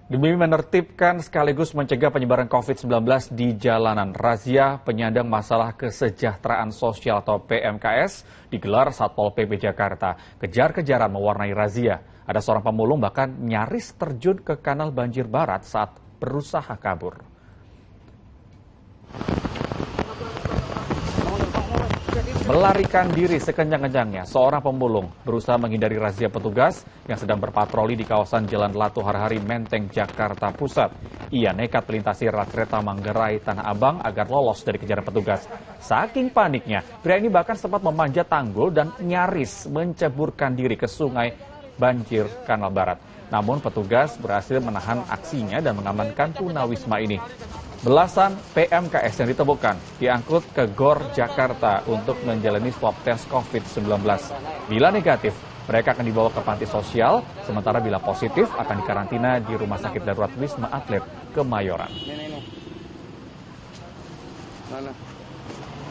Demi menertibkan sekaligus mencegah penyebaran COVID-19 di jalanan, razia penyandang masalah kesejahteraan sosial atau PMKS digelar Satpol PP Jakarta. Kejar-kejaran mewarnai razia. Ada seorang pemulung bahkan nyaris terjun ke kanal banjir barat saat berusaha kabur. Melarikan diri sekencang-kencangnya, seorang pemulung berusaha menghindari razia petugas yang sedang berpatroli di kawasan Jalan Latu Harhari, Menteng, Jakarta Pusat. Ia nekat melintasi rel kereta Manggarai Tanah Abang agar lolos dari kejaran petugas. Saking paniknya, pria ini bahkan sempat memanjat tanggul dan nyaris menceburkan diri ke sungai banjir Kanal Barat. Namun petugas berhasil menahan aksinya dan mengamankan tunawisma ini. Belasan PMKS yang ditemukan diangkut ke GOR Jakarta untuk menjalani swab tes COVID-19. Bila negatif, mereka akan dibawa ke panti sosial, sementara bila positif akan dikarantina di Rumah Sakit Darurat Wisma Atlet Kemayoran.